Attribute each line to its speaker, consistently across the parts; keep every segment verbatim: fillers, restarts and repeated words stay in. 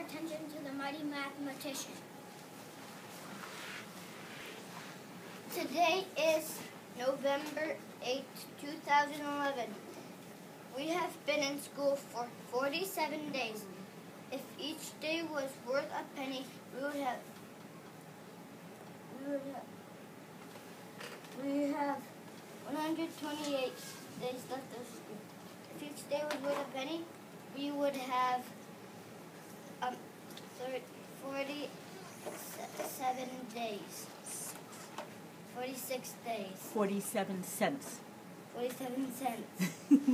Speaker 1: attention to the mighty mathematician. Today is November eighth, two thousand eleven. We have been in school for forty-seven days. If each day was worth a penny, we would have we would have we have one hundred twenty-eight days left of school. If each day was worth a penny, we would have um forty-seven days. Forty-six days.
Speaker 2: Forty-seven cents.
Speaker 1: Forty-seven cents.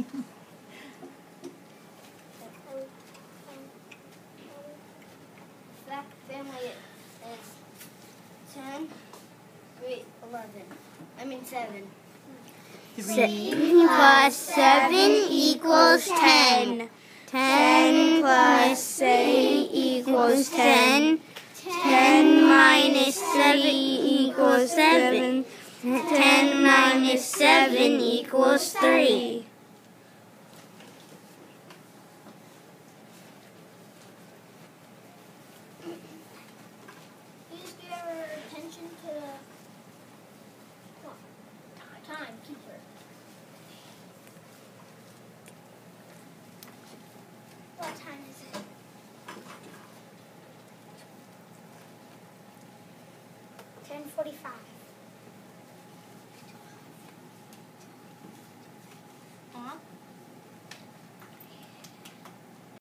Speaker 1: Fact family is ten, three, eleven. I mean seven.
Speaker 3: Three plus seven equals ten. Ten plus seven equals ten. Ten minus three equals seven. Ten minus seven equals three.
Speaker 1: Please give your attention to the timekeeper. What time is it? ten forty-five.